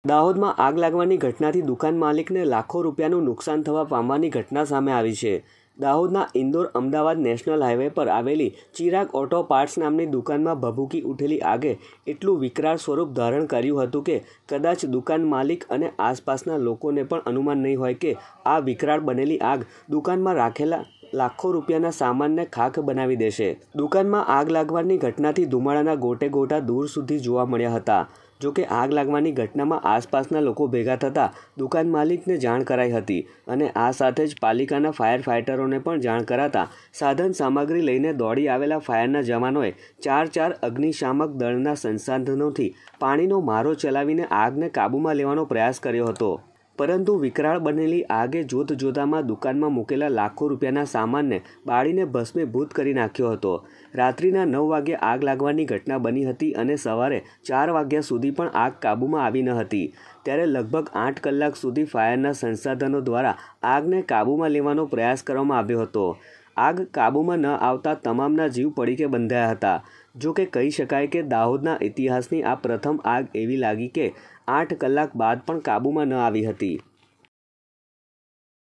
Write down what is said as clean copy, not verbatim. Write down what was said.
દાહોદમાં આગ લાગવાની ઘટનાથી દુકાન માલિકને લાખો રૂપિયાનું નુકસાન થવા પામવાની ઘટના સામે આવી છે। દાહોદના ઇન્દોર અમદાવાદ નેશનલ હાઈવે પર આવેલી ચિરાગ ઓટો પાર્ટ્સ નામની દુકાનમાં ભભૂકી ઉઠેલી આગે એટલું વિકરાળ સ્વરૂપ ધારણ કર્યું હતું કે કદાચ દુકાન માલિક અને આસપાસના લોકોને પણ અનુમાન નહીં હોય કે આ વિકરાળ બનેલી આગ દુકાનમાં રાખેલા લાખો રૂપિયાના સામાનને ખાખ બનાવી દેશે। દુકાનમાં આગ લાગવાની ઘટનાથી ધુમાડાના ગોટે ગોટા દૂર સુધી જોવા મળ્યા હતા। જોકે આગ લાગવાની ઘટનામાં આસપાસના લોકો ભેગા થતાં દુકાન માલિકને જાણ કરાઈ હતી અને આ સાથે જ પાલિકાના ફાયર ફાઇટરોને પણ જાણ કરાતા સાધન સામગ્રી લઈને દોડી આવેલા ફાયરના જવાનોએ ચાર અગ્નિશામક દળના સંસાધનોથી પાણીનો મારો ચલાવીને આગને કાબૂમાં લેવાનો પ્રયાસ કર્યો હતો। પરંતુ વિકરાળ બનેલી આગે જોતજોતામાં દુકાનમાં મૂકેલા લાખો રૂપિયાના સામાનને બાળીને ભસ્મીભૂત કરી નાખ્યો હતો। રાત્રિના 9 વાગ્યે આગ લાગવાની ઘટના બની હતી અને સવારે 4 વાગ્યા સુધી પણ આગ કાબૂમાં આવી ન હતી। ત્યારે લગભગ 8 કલાક સુધી ફાયરના સંસાધનો દ્વારા આગને કાબૂમાં લેવાનો પ્રયાસ કરવામાં આવ્યો હતો। આગ કાબૂમાં ન આવતા તમામના જીવ પડીકે બંધાયા હતા। જો કે કહી શકાય કે દાહોદના ઇતિહાસની આ પ્રથમ આગ એવી લાગી કે 8 કલાક બાદ પણ કાબૂમાં ન આવી હતી।